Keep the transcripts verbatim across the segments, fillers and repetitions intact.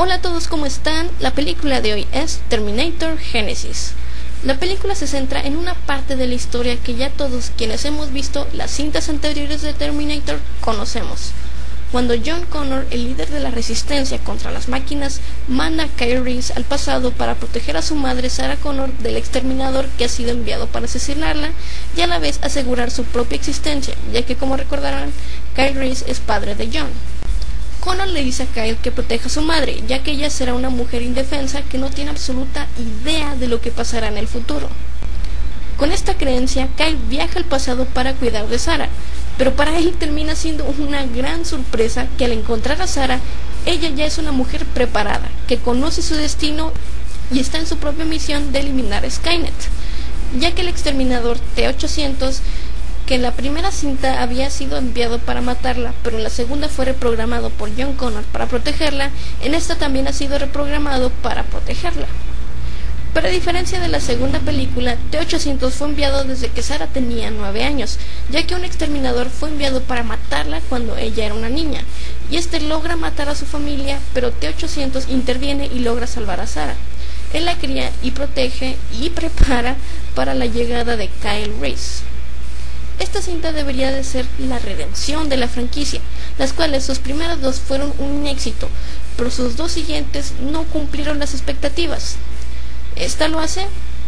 Hola a todos, ¿cómo están? La película de hoy es Terminator Genesis. La película se centra en una parte de la historia que ya todos quienes hemos visto las cintas anteriores de Terminator conocemos. Cuando John Connor, el líder de la resistencia contra las máquinas, manda a Kyle Reese al pasado para proteger a su madre Sarah Connor del exterminador que ha sido enviado para asesinarla y a la vez asegurar su propia existencia, ya que como recordarán, Kyle Reese es padre de John. Connor le dice a Kyle que proteja a su madre, ya que ella será una mujer indefensa que no tiene absoluta idea de lo que pasará en el futuro. Con esta creencia, Kyle viaja al pasado para cuidar de Sarah, pero para él termina siendo una gran sorpresa que al encontrar a Sarah, ella ya es una mujer preparada, que conoce su destino y está en su propia misión de eliminar a Skynet, ya que el exterminador T ochocientos, que en la primera cinta había sido enviado para matarla, pero en la segunda fue reprogramado por John Connor para protegerla, en esta también ha sido reprogramado para protegerla. Pero a diferencia de la segunda película, T ochocientos fue enviado desde que Sarah tenía nueve años, ya que un exterminador fue enviado para matarla cuando ella era una niña, y este logra matar a su familia, pero T ochocientos interviene y logra salvar a Sarah. Él la cría y protege y prepara para la llegada de Kyle Reese. Esta cinta debería de ser la redención de la franquicia, las cuales sus primeras dos fueron un éxito, pero sus dos siguientes no cumplieron las expectativas. Esta lo hace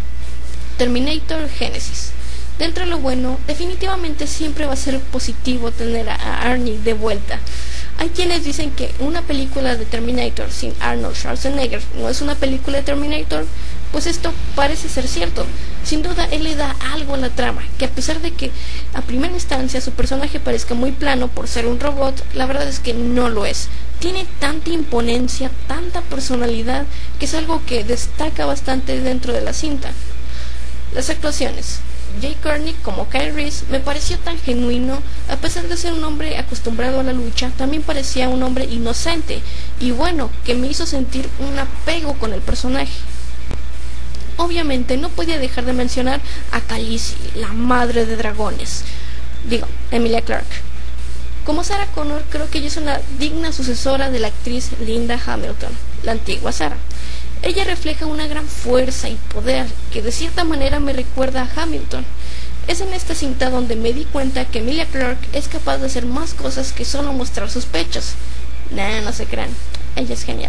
Terminator Genesis. Dentro de lo bueno, definitivamente siempre va a ser positivo tener a Arnie de vuelta. Hay quienes dicen que una película de Terminator sin Arnold Schwarzenegger no es una película de Terminator, pues esto parece ser cierto. Sin duda él le da algo a la trama, que a pesar de que a primera instancia su personaje parezca muy plano por ser un robot, la verdad es que no lo es. Tiene tanta imponencia, tanta personalidad, que es algo que destaca bastante dentro de la cinta. Las actuaciones. Jay Courtney como Kyle Reese me pareció tan genuino, a pesar de ser un hombre acostumbrado a la lucha, también parecía un hombre inocente y bueno, que me hizo sentir un apego con el personaje. Obviamente no podía dejar de mencionar a Khaleesi, la madre de dragones, digo, Emilia Clarke. Como Sarah Connor, creo que ella es una digna sucesora de la actriz Linda Hamilton, la antigua Sarah. Ella refleja una gran fuerza y poder que de cierta manera me recuerda a Hamilton. Es en esta cinta donde me di cuenta que Emilia Clarke es capaz de hacer más cosas que solo mostrar sus pechos. Nah, no se crean, ella es genial.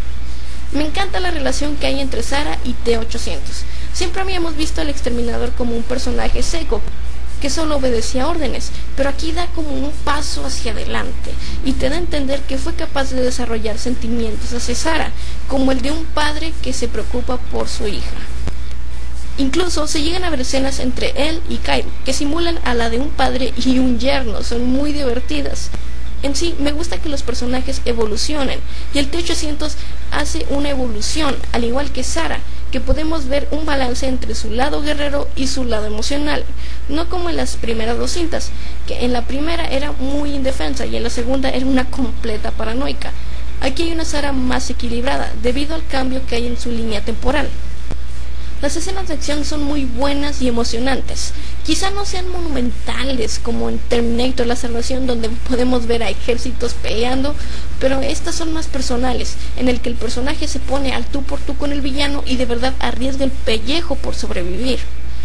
Me encanta la relación que hay entre Sarah y T ochocientos. Siempre habíamos visto al exterminador como un personaje seco, que solo obedecía órdenes, pero aquí da como un paso hacia adelante y te da a entender que fue capaz de desarrollar sentimientos hacia Sarah, como el de un padre que se preocupa por su hija. Incluso se llegan a ver escenas entre él y Kyle, que simulan a la de un padre y un yerno, son muy divertidas. En sí, me gusta que los personajes evolucionen, y el T ochocientos hace una evolución, al igual que Sarah, que podemos ver un balance entre su lado guerrero y su lado emocional, no como en las primeras dos cintas, que en la primera era muy indefensa y en la segunda era una completa paranoica. Aquí hay una Sarah más equilibrada, debido al cambio que hay en su línea temporal. Las escenas de acción son muy buenas y emocionantes. Quizá no sean monumentales como en Terminator La Salvación, donde podemos ver a ejércitos peleando, pero estas son más personales, en el que el personaje se pone al tú por tú con el villano y de verdad arriesga el pellejo por sobrevivir.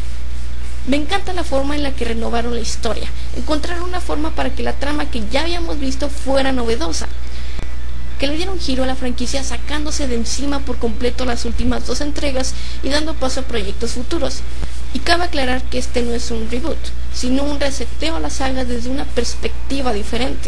Me encanta la forma en la que renovaron la historia, encontraron una forma para que la trama que ya habíamos visto fuera novedosa, que le dieron giro a la franquicia sacándose de encima por completo las últimas dos entregas y dando paso a proyectos futuros. Y cabe aclarar que este no es un reboot, sino un reseteo a la saga desde una perspectiva diferente.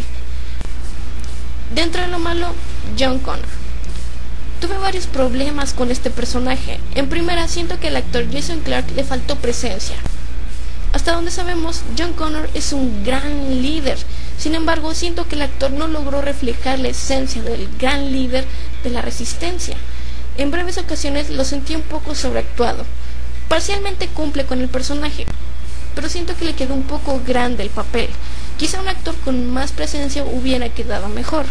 Dentro de lo malo, John Connor. Tuve varios problemas con este personaje. En primera, siento que al actor Jason Clarke le faltó presencia. Hasta donde sabemos, John Connor es un gran líder. Sin embargo, siento que el actor no logró reflejar la esencia del gran líder de la resistencia. En breves ocasiones lo sentí un poco sobreactuado. Parcialmente cumple con el personaje, pero siento que le quedó un poco grande el papel. Quizá un actor con más presencia hubiera quedado mejor.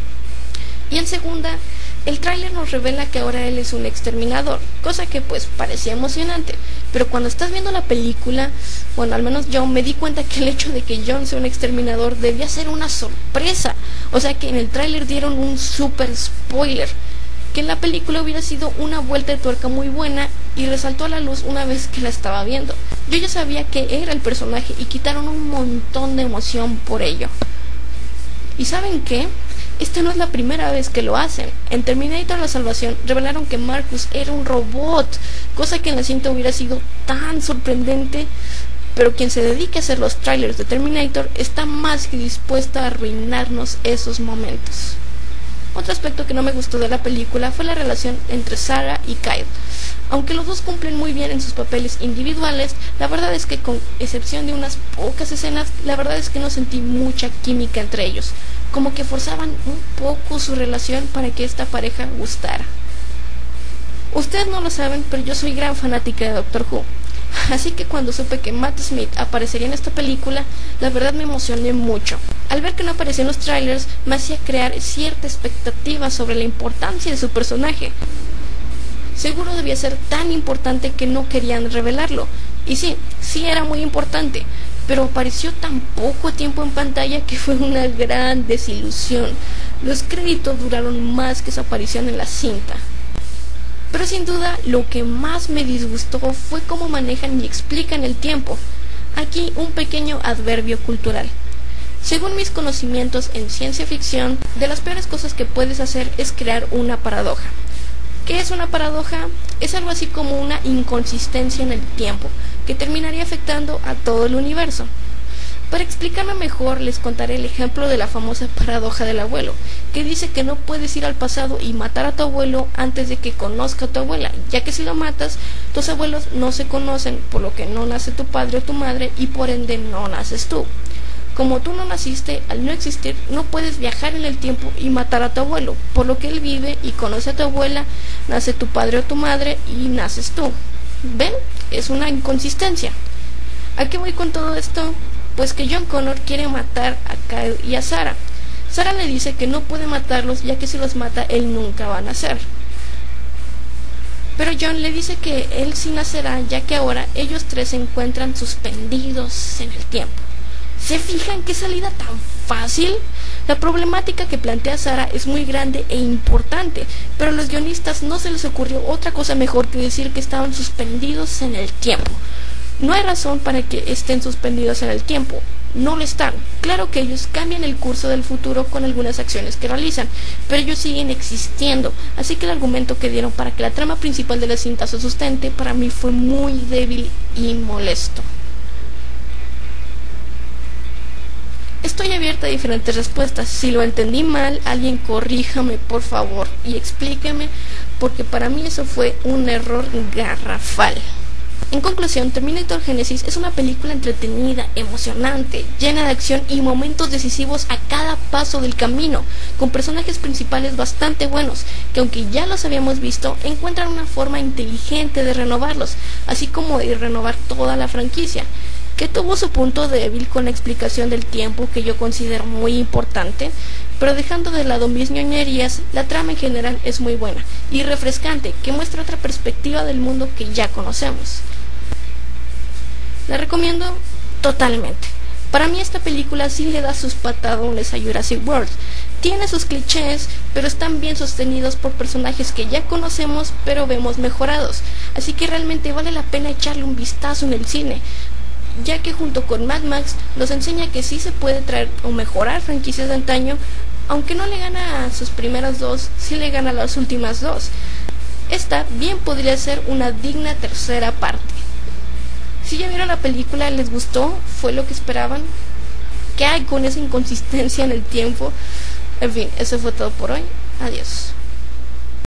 Y en segunda, el tráiler nos revela que ahora él es un exterminador, cosa que pues parecía emocionante, pero cuando estás viendo la película, bueno, al menos yo me di cuenta que el hecho de que John sea un exterminador debía ser una sorpresa, o sea que en el tráiler dieron un super spoiler. que la película hubiera sido una vuelta de tuerca muy buena y resaltó a la luz una vez que la estaba viendo. Yo ya sabía que era el personaje y quitaron un montón de emoción por ello. ¿Y saben qué? Esta no es la primera vez que lo hacen. En Terminator La Salvación revelaron que Marcus era un robot, cosa que en la cinta hubiera sido tan sorprendente, pero quien se dedique a hacer los trailers de Terminator está más que dispuesta a arruinarnos esos momentos. Otro aspecto que no me gustó de la película fue la relación entre Sarah y Kyle. Aunque los dos cumplen muy bien en sus papeles individuales, la verdad es que con excepción de unas pocas escenas, la verdad es que no sentí mucha química entre ellos, como que forzaban un poco su relación para que esta pareja gustara. Ustedes no lo saben, pero yo soy gran fanática de Doctor Who, así que cuando supe que Matt Smith aparecería en esta película, la verdad me emocioné mucho. Al ver que no aparecía en los trailers, me hacía crear cierta expectativa sobre la importancia de su personaje. Seguro debía ser tan importante que no querían revelarlo. Y sí, sí era muy importante, pero apareció tan poco tiempo en pantalla que fue una gran desilusión. Los créditos duraron más que su aparición en la cinta. Pero sin duda, lo que más me disgustó fue cómo manejan y explican el tiempo. Aquí un pequeño adverbio cultural. Según mis conocimientos en ciencia ficción, de las peores cosas que puedes hacer es crear una paradoja. ¿Qué es una paradoja? Es algo así como una inconsistencia en el tiempo, que terminaría afectando a todo el universo. Para explicarme mejor, les contaré el ejemplo de la famosa paradoja del abuelo, que dice que no puedes ir al pasado y matar a tu abuelo antes de que conozca a tu abuela, ya que si lo matas, tus abuelos no se conocen, por lo que no nace tu padre o tu madre y por ende no naces tú. Como tú no naciste, al no existir, no puedes viajar en el tiempo y matar a tu abuelo, por lo que él vive y conoce a tu abuela, nace tu padre o tu madre y naces tú. ¿Ven? Es una inconsistencia. ¿A qué voy con todo esto? Pues que John Connor quiere matar a Kyle y a Sarah. Sarah le dice que no puede matarlos, ya que si los mata, él nunca va a nacer. Pero John le dice que él sí nacerá, ya que ahora ellos tres se encuentran suspendidos en el tiempo. ¿Se fijan qué salida tan fácil? La problemática que plantea Sarah es muy grande e importante, pero a los guionistas no se les ocurrió otra cosa mejor que decir que estaban suspendidos en el tiempo. No hay razón para que estén suspendidos en el tiempo. No lo están. Claro que ellos cambian el curso del futuro con algunas acciones que realizan, pero ellos siguen existiendo. Así que el argumento que dieron para que la trama principal de la cinta se sustente para mí fue muy débil y molesto. Estoy abierta a diferentes respuestas. Si lo entendí mal, alguien corríjame por favor y explíqueme, porque para mí eso fue un error garrafal. En conclusión, Terminator Genesis es una película entretenida, emocionante, llena de acción y momentos decisivos a cada paso del camino, con personajes principales bastante buenos, que aunque ya los habíamos visto, encuentran una forma inteligente de renovarlos, así como de renovar toda la franquicia, que tuvo su punto débil con la explicación del tiempo, que yo considero muy importante, pero dejando de lado mis ñoñerías, la trama en general es muy buena y refrescante, que muestra otra perspectiva del mundo que ya conocemos. La recomiendo totalmente. Para mí esta película sí le da sus patadones a Jurassic World. Tiene sus clichés, pero están bien sostenidos por personajes que ya conocemos, pero vemos mejorados. Así que realmente vale la pena echarle un vistazo en el cine, ya que junto con Mad Max nos enseña que sí se puede traer o mejorar franquicias de antaño, aunque no le gana a sus primeras dos, sí le gana a las últimas dos. Esta bien podría ser una digna tercera parte. Si ya vieron la película, ¿les gustó? ¿Fue lo que esperaban? ¿Qué hay con esa inconsistencia en el tiempo? En fin, eso fue todo por hoy. Adiós.